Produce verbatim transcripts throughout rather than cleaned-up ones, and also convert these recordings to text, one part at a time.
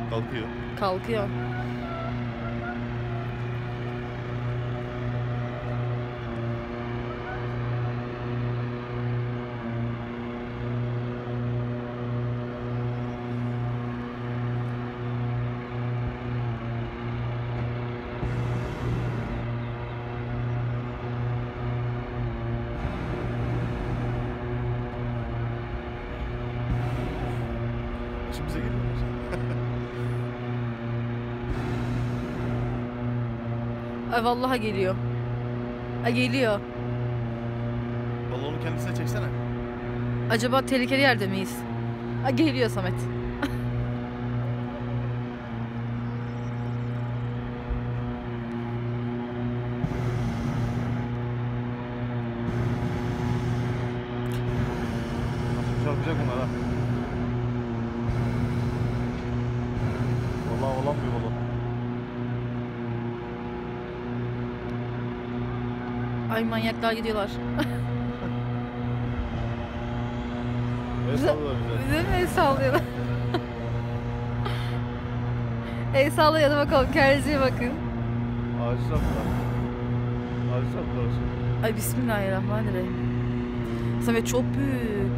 Kalkıyor. Kalkıyor. Şimdi bize geliyorlar. Ay vallahi geliyor. Ay geliyor. Balonu kendisine çeksene. Acaba tehlikeli yerde miyiz? Ay geliyor Samet. Çarpacak bunlar ha. Vallahi olan bir balon. Ay manyaklar gidiyorlar. El sallıyorlar bize. Bize mi el sallıyorlar? El sallıyor, hadi bakalım, kendinize bakın. Ağacı saptılar. Ağacı saptılar. Ay bismillahirrahmanirrahim. Samet çok büyük.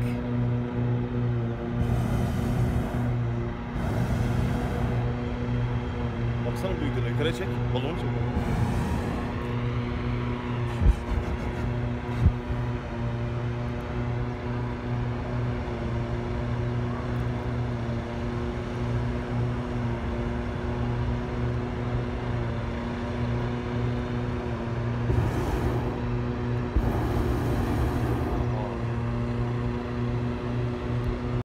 Baksana büyüklüğüne. Yukarı çek. Balonu çek.